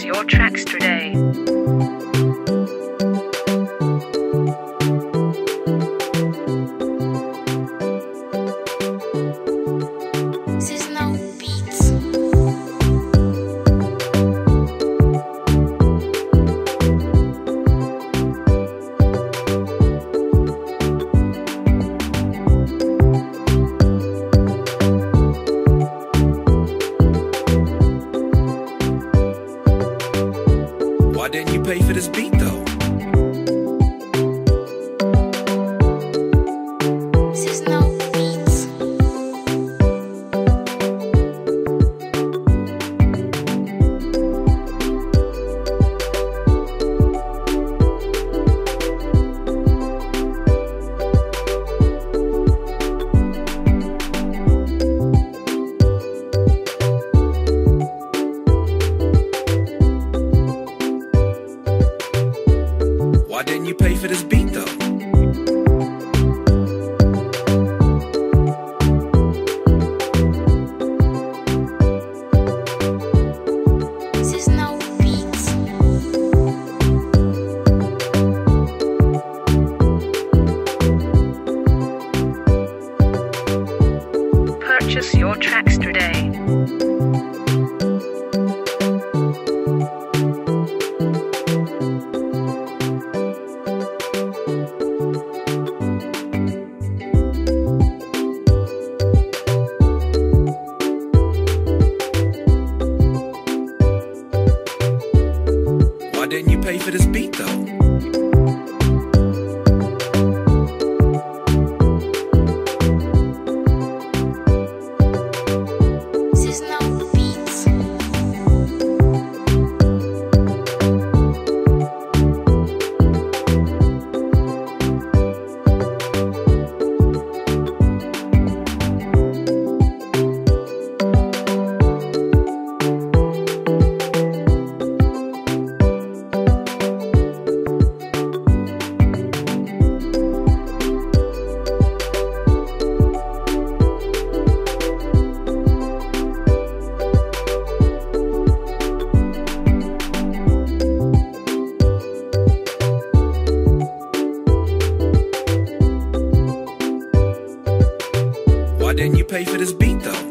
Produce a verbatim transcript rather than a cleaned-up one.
your tracks today. Why didn't you pay for this beat though? Why didn't you pay for this beat though? Purchase your tracks today. Why didn't you pay for this beat though? Why didn't you pay for this beat though?